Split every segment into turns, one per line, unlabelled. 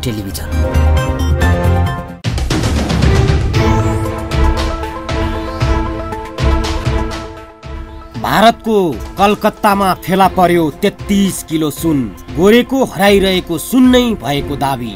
Television. भारतको कलकत्तामा फेला पर्यो 33 किलो सुन। गोरेको हराइरहेको सुन नै भएको दाबी।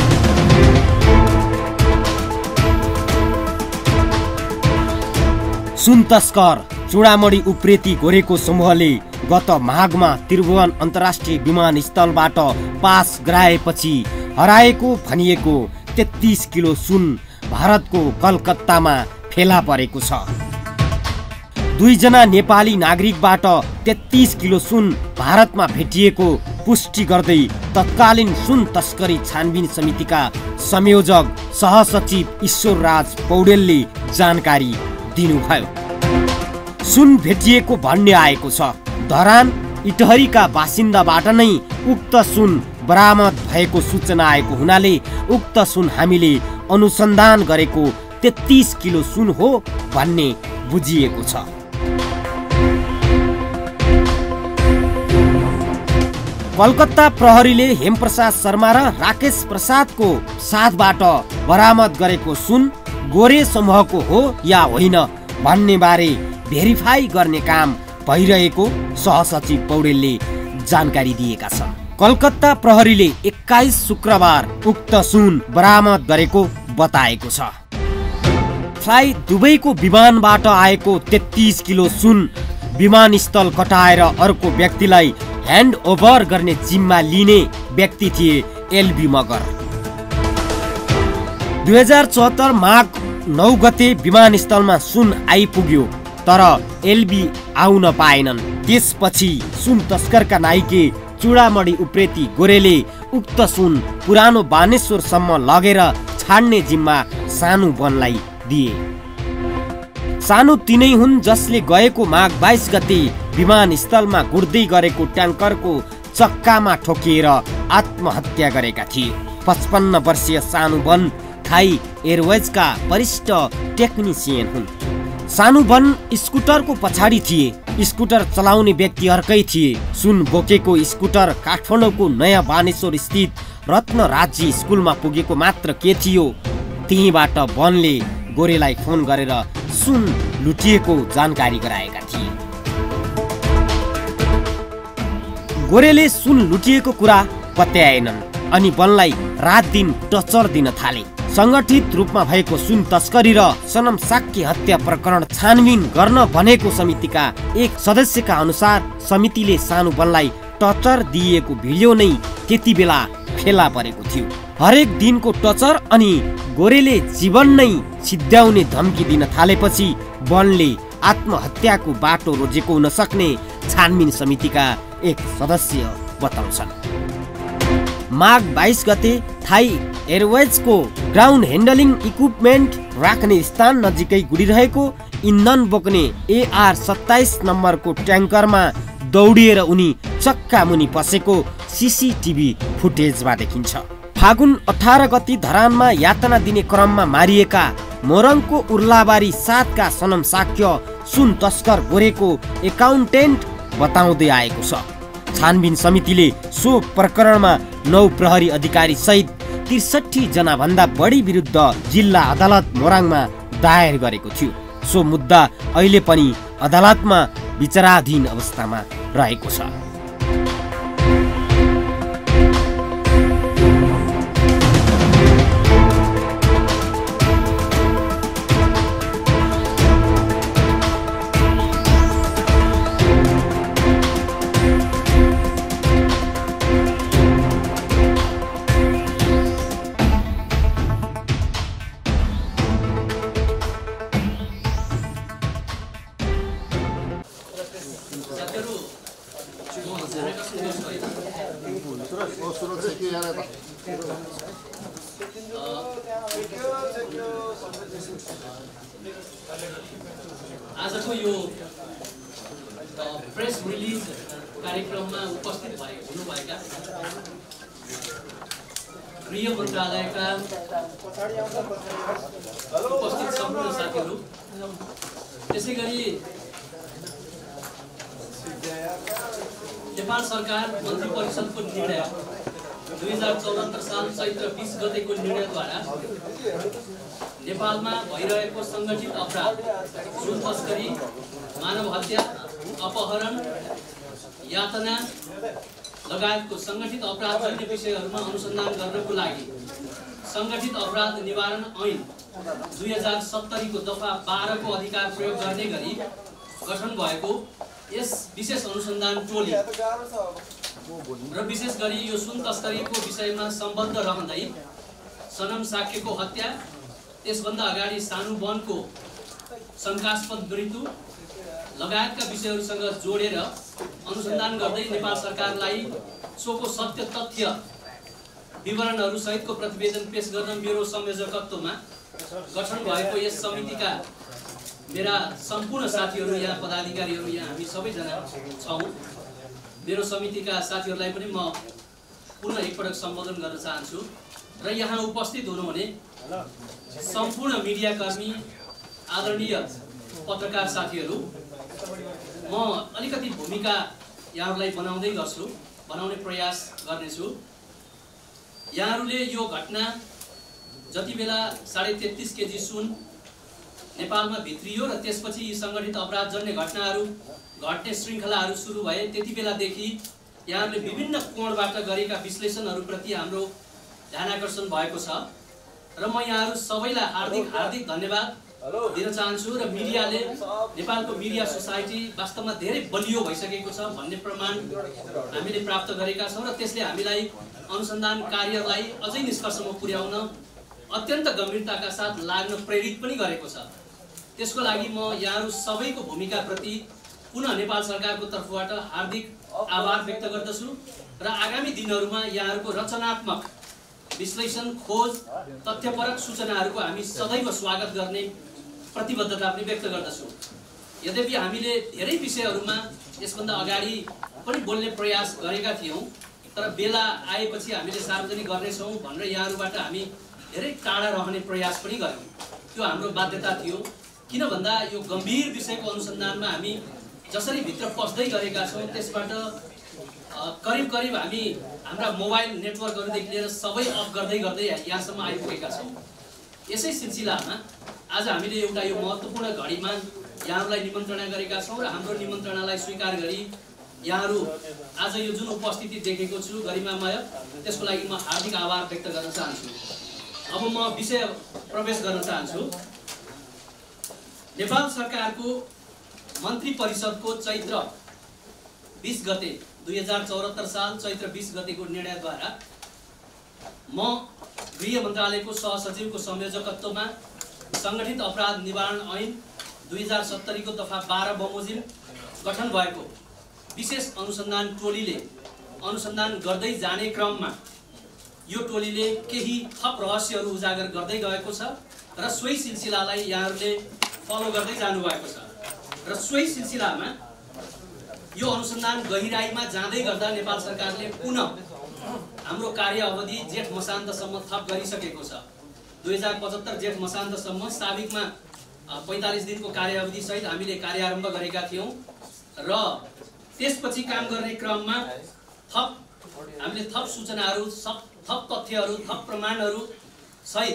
सुन तस्कर चुडामणी उप्रेती गोरेको समूहले गत माघमा त्रिभुवन अन्तर्राष्ट्रिय विमानस्थलबाट पास गराएपछि हराएको भनिएको 33 किलो सुन भारतको कलकत्तामा फेला परेको छ। 2 जना नेपाली नागरिकबाट 33 किलो सुन भारतमा भेटिएको पुष्टि गर्दै तत्कालीन सुन तस्करी छानबिन समितिका संयोजक सहसचिव ईश्वरराज पौडेलले जानकारी दिनुभयो। सुन भेटिएको भन्ने आएको छ। धरान इटहरीका बासिन्दाबाट नै उक्त सुन बरामद भएको सूचना आएको हुनाले उक्त सुन हामीले अनुसन्धान गरेको 33 किलो सुन हो भन्ने बुझिएको छ। कलकत्ता प्रहरीले हेमप्रसाद शर्मा र राकेश प्रसादको साथबाट बरामद गरेको सुन गोरे समूहको हो या होइन भन्ने बारे भेरिफाई गर्ने काम भइरहेको सहसचिव पौडेलले जानकारी दिएका छन्। कलकत्ता प्रहरीले 21 शुक्रबार उक्त सुन बरामद गरेको बताएको छ। फ्लाइ दुबईको विमानबाट आएको 33 किलो सुन विमानस्थल कटाएर अर्को व्यक्तिलाई ह्यान्ड ओभर गर्ने जिम्मा लिने व्यक्ति थिए एलबी मगर। 2074 माघ 9 गते विमानस्थलमा सुन आइपुग्यो तर एलबी आउन पाएनन्। त्यसपछि सुन तस्करका नाइके चुडामणी उप्रेती गोरेले उक्त सुन पुरानो बानेश्वरसम्म लगेर छाड्ने जिम्मा सानु बनलाई दिए। सानु तिनै हुन् जसले गएको माघ 22 गते विमानस्थलमा गुड्दै गरेको ट्याङ्करको चक्कामा ठोकिएर आत्महत्या गरेका थिए। 55 वर्षीय सानु बन थाई एयरवेजका वरिष्ठ टेक्निसियन हुन्। सानु बन स्कुटरको पछाडि थिए। स्कुटर चलाउने व्यक्ति अर्कै थिए। सुन बोकेको स्कुटर काठमाडौँको नयाँ बानेश्वर स्थित रत्न राज्य स्कुलमा पुगेको मात्र के थियो। त्यहीबाट बनले गोरेलाई फोन गरेर सुन लुटिएको जानकारी गराएका थिए। गोरेले सुन लुटिएको कुरा पत्याएनन् अनि बनलाई रात दिन टर्चर दिन थाले। संगठित रूपमा भएको सुन तस्करी र सनम साक्य हत्या प्रकरण छानबिन गर्न भनेको समितिका एक सदस्यका अनुसार समितिले सानु बनलाई टर्चर दिएको भिडियो नै त्यति बेला फेला परेको थियो। हरेक दिनको टर्चर अनि गोरेले जीवन नै सिद्ध्याउने धम्की दिन थालेपछि बनले आत्महत्याको बाटो रोजेको हुन सक्ने छानबिन समितिका एक सदस्य बताउँछन्। माघ 22 गते थाई एयरवेजको ग्राउन्ड ह्यान्डलिङ इक्विपमेन्ट राख्ने स्थान नजिकै गुडिरहेको इन्धन बोक्ने AR-27 नम्बरको ट्याङ्करमा दौडिएर उनी चक्का मुनि पसेको CCTV फुटेजमा देखिन्छ। फागुन 18 गति धरानमा यातना दिने क्रममा मारिएका मोरङको उर्लाबारी 7 का सनम साक्य सुन तस्कर गोरेको एकाउन्टेन्ट बताउँदै आएको छ। छानबिन समितिले सो प्रकरणमा 9 प्रहरी अधिकारी सहित 63 जना भन्दा बढी विरुद्ध जिल्ला अदालत मोरङमा दायर गरेको थियो। सो मुद्दा अहिले पनि अदालतमा विचाराधीन अवस्थामा रहेको छ।
आजको यो प्रेस रिलिज कार्यक्रममा उपस्थित हुनुभएका गृह मन्त्रालयका उपस्थित सम्पूर्ण साथीहरू, त्यसैगरी नेपाल सरकार मन्त्री परिषदको निर्णय 2074 साल चैत्र 20 गतेको निर्णयद्वारा नेपालमा भइरहेको सङ्गठित अपराध, सुन तस्करी, मानव हत्या, अपहरण, यातना लगायतको सङ्गठित अपराध जन्य विषयहरूमा अनुसन्धान गर्नको लागि सङ्गठित अपराध निवारण ऐन 2070 को दफा 12 को अधिकार प्रयोग गर्ने गरी गठन भएको यस विशेष अनुसन्धान टोली र विशेष गरी यो सुन तस्करीको विषयमा सम्बद्ध रहँदै सनम साक्यको हत्या, त्यसभन्दा अगाडि सानु वनको शङ्कास्पद मृत्यु लगायतका विषयहरूसँग जोडेर अनुसन्धान गर्दै नेपाल सरकारलाई सोको सत्य तथ्य विवरणहरू सहितको प्रतिवेदन पेश गर्न मेरो संयोजकत्वमा गठन भएको यस समितिका मेरा सम्पूर्ण साथीहरू, यहाँ पदाधिकारीहरू, यहाँ हामी सबैजना छौँ। मेरो समितिका साथीहरूलाई पनि म पुनः एकपटक सम्बोधन गर्न चाहन्छु र यहाँ उपस्थित हुनुहुने सम्पूर्ण मिडियाकर्मी, आदरणीय पत्रकार साथीहरू, म अलिकति भूमिका यहाँहरूलाई बनाउने प्रयास गर्नेछु। यहाँहरूले यो घटना जति बेला 33.5 केजी सुन नेपालमा भित्रियो र त्यसपछि यी सङ्गठित अपराधजन्य घटनाहरू घट्ने श्रृङ्खलाहरू सुरु भए त्यति बेलादेखि यहाँहरूले विभिन्न कोणबाट गरेका विश्लेषणहरूप्रति हाम्रो ध्यानाकर्षण भएको छ र म यहाँहरू सबैलाई हार्दिक धन्यवाद दिन चाहन्छु। र मिडियाले, नेपालको मिडिया सोसाइटी वास्तवमा धेरै बलियो भइसकेको छ भन्ने प्रमाण हामीले प्राप्त गरेका छौँ र त्यसले हामीलाई अनुसन्धान कार्यलाई अझै निष्कर्षमा पुर्याउन अत्यन्त गम्भीरताका साथ लाग्न प्रेरित पनि गरेको छ। त्यसको लागि म यहाँहरू सबैको भूमिकाप्रति पुनः नेपाल सरकारको तर्फबाट हार्दिक आभार व्यक्त गर्दछु र आगामी दिनहरूमा यहाँहरूको रचनात्मक विश्लेषण, खोज, तथ्यपरक सूचनाहरूको हामी सदैव स्वागत गर्ने प्रतिबद्धता पनि व्यक्त गर्दछु। यद्यपि हामीले धेरै विषयहरूमा यसभन्दा अगाडि पनि बोल्ने प्रयास गरेका थियौँ, तर बेला आएपछि हामीले सार्वजनिक गर्नेछौँ भनेर यहाँहरूबाट हामी धेरै टाढा रहने प्रयास पनि गऱ्यौँ। त्यो हाम्रो बाध्यता थियो। किन भन्दा यो गम्भीर विषयको अनुसन्धानमा हामी जसरी भित्र पस्दै गरेका छौँ त्यसबाट करिब हामी हाम्रा मोबाइल नेटवर्कहरूदेखि लिएर सबै अफ गर्दै यहाँसम्म आइपुगेका छौँ। यसै सिलसिलामा आज हामीले एउटा यो महत्त्वपूर्ण घडीमा यहाँहरूलाई निमन्त्रणा गरेका छौँ र हाम्रो निमन्त्रणालाई स्वीकार गरी यहाँहरू आज यो जुन उपस्थिति देखेको छु गरिमामय, त्यसको लागि म हार्दिक आभार व्यक्त गर्न चाहन्छु। अब म विषय प्रवेश गर्न चाहन्छु। नेपाल सरकारको मन्त्री परिषदको चैत्र 20 गते 2074 साल चैत्र 20 गतेको निर्णयद्वारा म गृह मन्त्रालयको सहसचिवको संयोजकत्वमा सङ्गठित अपराध निवारण ऐन 2070 को दफा 12 बमोजिम गठन भएको विशेष अनुसन्धान टोलीले अनुसन्धान गर्दै जाने क्रममा यो टोलीले केही थप रहस्यहरू उजागर गर्दै गएको छ र सोही सिलसिलालाई यहाँहरूले फलो गर्दै जानुभएको छ र सोही सिलसिलामा यो अनुसन्धान गहिराईमा जाँदै गर्दा नेपाल सरकारले पुनः हाम्रो कार्य अवधि जेठ मसान्तसम्म थप गरिसकेको छ। 2075 जेठ मसान्तसम्म साविकमा 45 दिनको कार्यावधि सहित हामीले कार्यारम्भ गरेका थियौँ र त्यसपछि काम गर्ने क्रममा हामीले थप सूचनाहरू, थप तथ्यहरू, थप प्रमाणहरू सहित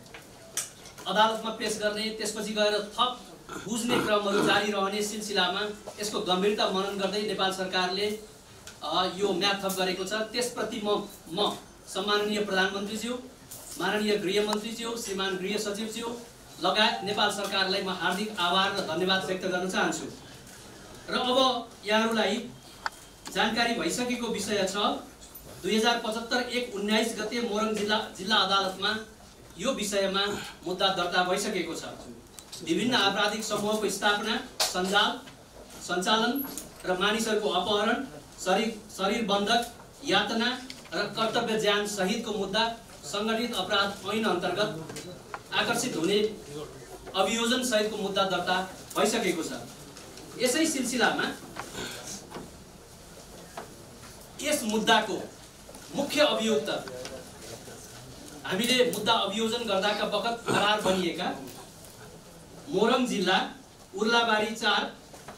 अदालतमा पेश गर्ने, त्यसपछि गएर थप बुझ्ने क्रमहरू जारी रहने सिलसिलामा यसको गम्भीरता मनन गर्दै नेपाल सरकारले यो म्याद थप गरेको छ। त्यसप्रति म सम्माननीय प्रधानमन्त्रीज्यू, माननीय गृहमन्त्रीज्यू, श्रीमान गृह सचिवज्यू लगायत नेपाल सरकारलाई म हार्दिक आभार र धन्यवाद व्यक्त गर्न चाहन्छु। र अब यहाँहरूलाई जानकारी भइसकेको विषय छ। 2075-1-19 गते मोरङ जिल्ला अदालतमा यो विषयमा मुद्दा दर्ता भइसकेको छ। विभिन्न आपराधिक समूहको स्थापना, सञ्चालन र मानिसहरूको अपहरण, शरीर बन्धक, यातना र कर्तव्य ज्यान सहितको मुद्दा सङ्गठित अपराध ऐन अन्तर्गत आकर्षित हुने अभियोजन सहितको मुद्दा दर्ता भइसकेको छ। यसै सिलसिलामा यस मुद्दाको मुख्य अभियुक्त हामीले मुद्दा अभियोजन गर्दाका बखत फरार बनिएका मोरङ जिल्ला उर्लाबारी 4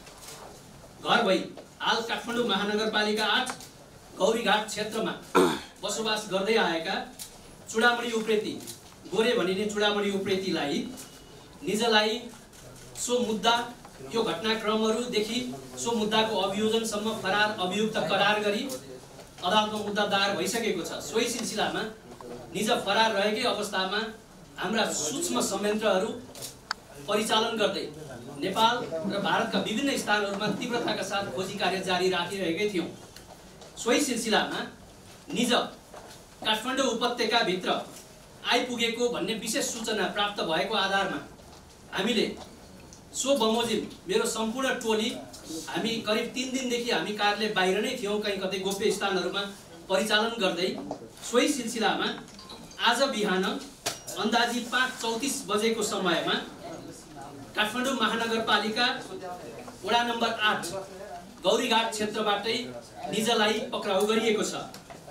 घर भई हाल काठमाडौँ महानगरपालिका 8 गौरीघाट क्षेत्रमा बसोबास गर्दै आएका चुडामणि उप्रेती गोरे भनिने चुडामणि उप्रेतीलाई निजलाई सो मुद्दा यो घटनाक्रमहरूदेखि सो मुद्दाको अभियोजनसम्म फरार अभियुक्त करार गरी अदालतमा मुद्दा दायर भइसकेको छ। सोही सिलसिलामा निज फरार रहेकै अवस्थामा हाम्रा सूक्ष्म संयन्त्रहरू परिचालन गर्दै नेपाल र भारतका विभिन्न स्थानहरूमा तीव्रताका साथ खोजी कार्य जारी राखिरहेकै थियौँ। सोही सिलसिलामा निज काठमाडौँ उपत्यकाभित्र आइपुगेको भन्ने विशेष सूचना प्राप्त भएको आधारमा हामीले सो बमोजिम मेरो सम्पूर्ण टोली हामी करिब 3 दिनदेखि हामी कार्यालय बाहिर नै थियौँ, कहीँ कतै गोप्य स्थानहरूमा परिचालन गर्दै। सोही सिलसिलामा आज बिहान अन्दाजी 5:34 बजेको समयमा काठमाडौँ महानगरपालिका वडा नम्बर 8 गौरीघाट क्षेत्रबाटै निजलाई पक्राउ गरिएको छ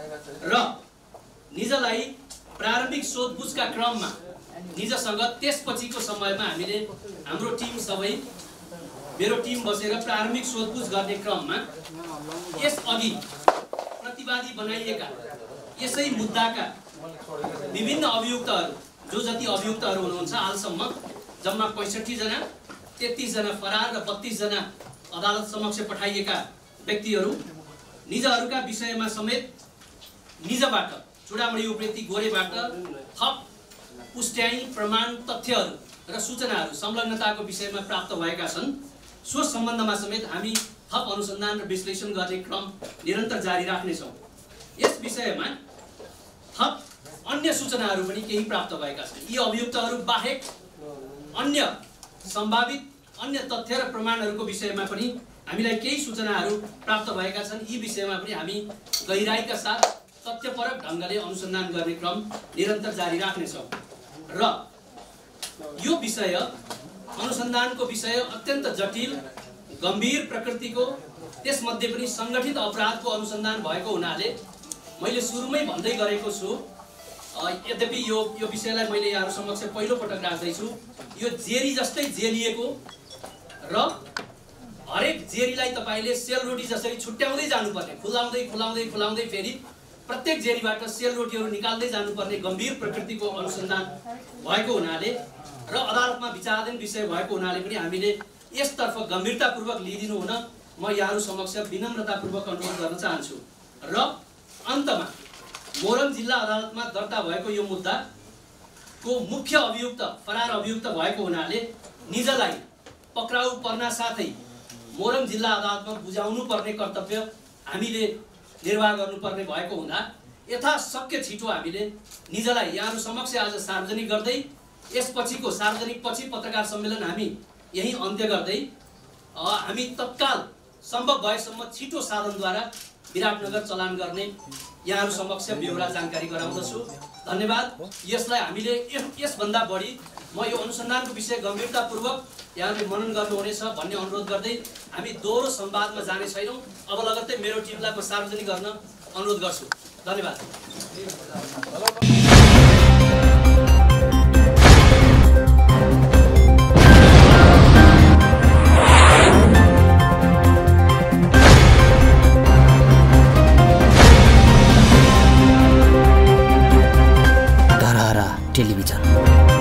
र निजलाई प्रारम्भिक सोधपुछका क्रममा निजसँग त्यसपछिको समयमा हामीले हाम्रो टिम सबै मेरो टिम बसेर प्रारम्भिक सोधपुछ गर्ने क्रममा यसअघि प्रतिवादी बनाइएका यसै मुद्दाका विभिन्न अभियुक्तहरू जो जति अभियुक्तहरू हुनुहुन्छ हालसम्म जम्मा 65 जना, 33 जना फरार र 32 जना अदालत समक्ष पठाइएका व्यक्तिहरू निजहरूका विषयमा समेत निजबाट चुडामणि उप्रेती गोरेबाट थप पुष्ट्याइ प्रमाण तथ्यहरू र सूचनाहरू संलग्नताको विषयमा प्राप्त भएका छन्। सो सम्बन्धमा समेत हामी थप अनुसन्धान र विश्लेषण गर्ने क्रम निरन्तर जारी राख्नेछौँ। यस विषयमा थप अन्य सूचनाहरू पनि केही प्राप्त भएका छन्। यी अभियुक्तहरू बाहेक अन्य सम्भावित अन्य तथ्य र प्रमाणहरूको विषयमा पनि हामीलाई केही सूचनाहरू प्राप्त भएका छन्। यी विषयमा पनि हामी गहिराईका साथ तथ्यपरक ढङ्गले अनुसन्धान गर्ने क्रम निरन्तर जारी राख्नेछौँ र यो विषय अनुसन्धानको विषय अत्यन्त जटिल गम्भीर प्रकृतिको, त्यसमध्ये पनि सङ्गठित अपराधको अनुसन्धान भएको हुनाले मैले सुरुमै भन्दै गरेको छु। यद्यपि यो विषयलाई मैले यहाँहरू समक्ष पहिलो पटक राख्दैछु। यो जेरी जस्तै जेलिएको र हरेक जेरीलाई तपाईँले सेल रोटी जसरी छुट्याउँदै जानुपर्ने, खुलाउँदै खुलाउँदै खुलाउँदै फेरि प्रत्येक जेरीबाट सेल रोटीहरू निकाल्दै जानुपर्ने गम्भीर प्रकृतिको अनुसन्धान भएको हुनाले र अदालतमा विचाराधीन विषय भएको हुनाले पनि हामीले यसतर्फ गम्भीरतापूर्वक लिइदिनु हुन म यहाँहरू समक्ष विनम्रतापूर्वक अनुरोध गर्न चाहन्छु। र अन्तमा मोरङ जिल्ला अदालतमा दर्ता भएको यो मुद्दाको मुख्य अभियुक्त फरार अभियुक्त भएको हुनाले निजलाई पक्राउ पर्न साथै मोरङ जिल्ला अदालतमा बुझाउनु पर्ने कर्तव्य हामीले निर्वाह गर्नुपर्ने भएको हुँदा यथाशक्य छिटो हामीले निजलाई यहाँहरू समक्ष आज सार्वजनिक गर्दै यसपछिको सार्वजनिक पछि पत्रकार सम्मेलन हामी यही अन्त्य गर्दै हामी तत्काल सम्भव भएसम्म छिटो साधनद्वारा विराटनगर चलान गर्ने यहाँहरू समक्ष बेहोरा जानकारी गराउँदछु। धन्यवाद। यसलाई हामीले यसभन्दा बढी म यो अनुसन्धानको विषय गम्भीरतापूर्वक यहाँहरूले मनन गर्नुहुनेछ भन्ने अनुरोध गर्दै हामी दोहोरो संवादमा जाने छैनौँ। अब लगत्तै मेरो टिमलाई म सार्वजनिक गर्न अनुरोध गर्छु। धन्यवाद।
टेलिभिजन।